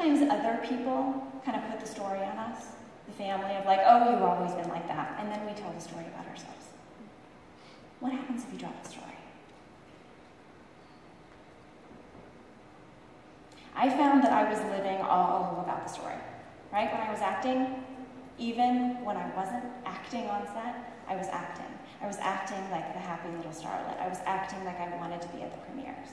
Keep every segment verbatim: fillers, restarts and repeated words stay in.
times other people kind of put the story on us, the family of like, oh, you've always been like that, and then we tell the story about ourselves. What happens if you drop the story? I found that I was living all about the story, right? When I was acting, even when I wasn't acting on set, I was acting. I was acting like the happy little starlet. I was acting like I wanted to be at the premieres.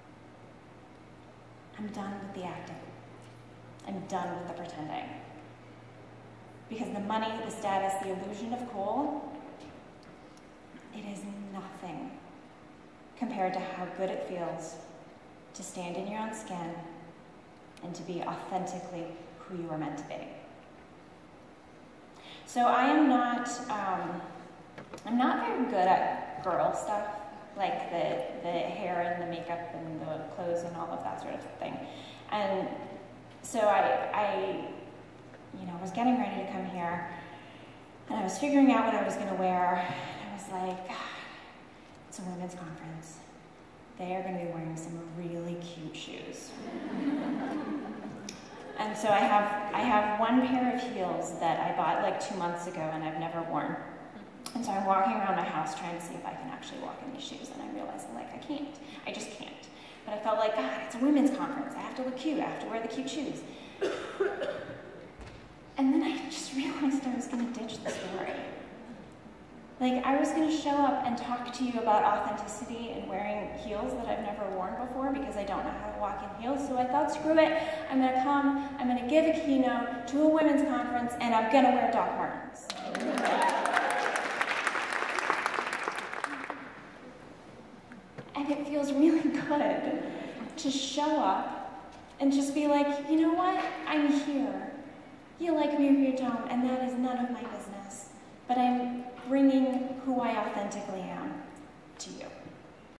I'm done with the acting. I'm done with the pretending. Because the money, the status, the illusion of cool, it is nothing compared to how good it feels to stand in your own skin and to be authentically who you are meant to be. So I am not, um, I'm not very good at girl stuff, like the, the hair and the makeup and the clothes and all of that sort of thing. And so I, I, you know, was getting ready to come here, and I was figuring out what I was going to wear, and I was like, God, it's a women's conference. They are going to be wearing some really cute shoes. And so I have, I have one pair of heels that I bought like two months ago and I've never worn. And so I'm walking around my house trying to see if I can actually walk in these shoes, and I'm realizing like I can't. I just can't. But I felt like, God, it's a women's conference. I have to look cute. I have to wear the cute shoes. And then I just realized I was going to ditch the story. Like, I was going to show up and talk to you about authenticity and wearing heels that I've never worn before because I don't know how to walk in heels. So I thought, screw it. I'm going to come, I'm going to give a keynote to a women's conference, and I'm going to wear Doc Martens. And it feels really good to show up and just be like, you know what? I'm here. You like me or you don't, and that is none of my business. But I'm bringing who I authentically am to you.